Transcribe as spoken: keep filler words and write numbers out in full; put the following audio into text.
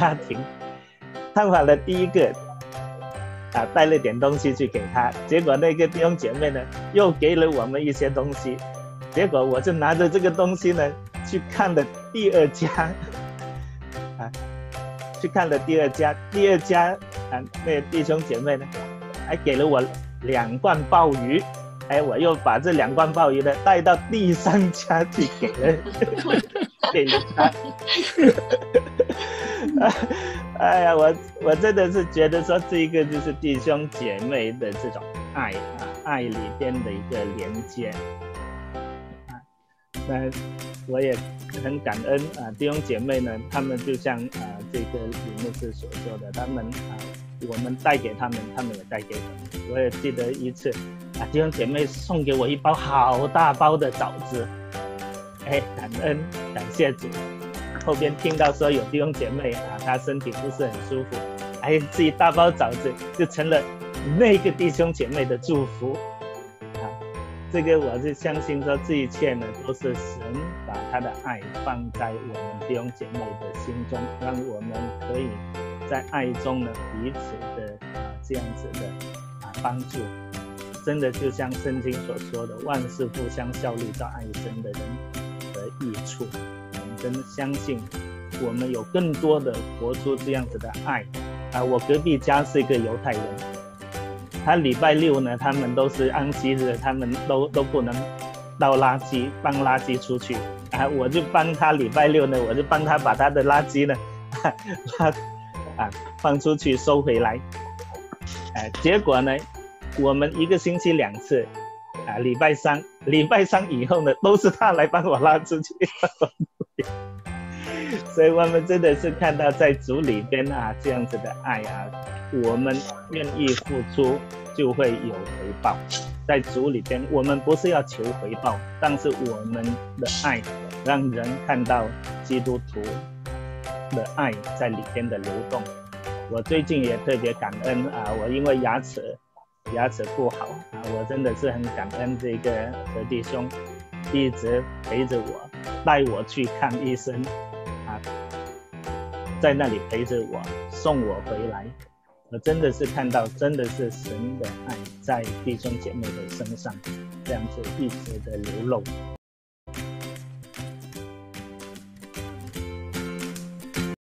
家庭，探访了第一个啊，带了点东西去给他，结果那个弟兄姐妹呢又给了我们一些东西，结果我就拿着这个东西呢去看了第二家啊，去看了第二家，第二家啊，那个弟兄姐妹呢还给了我两罐鲍鱼，哎，我又把这两罐鲍鱼呢带到第三家去给了给了他。哎呀，我我真的是觉得说，这一个就是弟兄姐妹的这种爱啊，爱里边的一个连接啊。那我也很感恩啊，弟兄姐妹呢，他们就像啊这个李牧师所说的，他们啊，我们带给他们，他们也带给我们。我也记得一次啊，弟兄姐妹送给我一包好大包的枣子，哎，感恩感谢主。后边听到说有弟兄姐妹啊，他身体不是很舒服，哎，这一大包枣子就成了那个弟兄姐妹的祝福啊。这个我是相信说，这一切呢都是神把他的爱放在我们弟兄姐妹的心中，让我们可以在爱中呢彼此的啊这样子的啊帮助。真的就像圣经所说的，万事互相效力，照爱神的人的益处。真相信我们有更多的活出这样子的爱啊！我隔壁家是一个犹太人，他礼拜六呢，他们都是安息日，他们都都不能倒垃圾，放垃圾出去啊！我就帮他礼拜六呢，我就帮他把他的垃圾呢，拉啊放出去收回来，啊，结果呢，我们一个星期两次。啊，礼拜三，礼拜三以后呢，都是他来帮我拉出去。所以我们真的是看到在主里边啊，这样子的爱啊，我们愿意付出就会有回报。在主里边，我们不是要求回报，但是我们的爱让人看到基督徒的爱在里边的流动。我最近也特别感恩啊，我因为牙齿。牙齿不好啊，我真的是很感恩这个何弟兄一直陪着我，带我去看医生啊，在那里陪着我，送我回来。我真的是看到，真的是神的爱在弟兄姐妹的身上，这样子一直的流露。